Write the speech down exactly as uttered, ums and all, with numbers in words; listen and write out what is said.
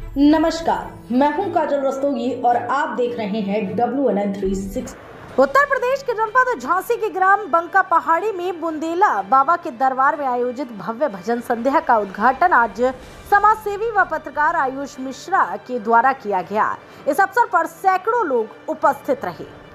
नमस्कार, मैं हूं काजल रस्तोगी और आप देख रहे हैं W N N three sixty. Uttar Pradesh के जनपद झांसी के ग्राम बंका पहाड़ी में बुंदेला बाबा के दरबार में आयोजित भव्य भजन संध्या का उद्घाटन आज समाज सेवी व पत्रकार आयुष मिश्रा के द्वारा किया गया। इस अवसर पर सैकड़ों लोग उपस्थित रहे।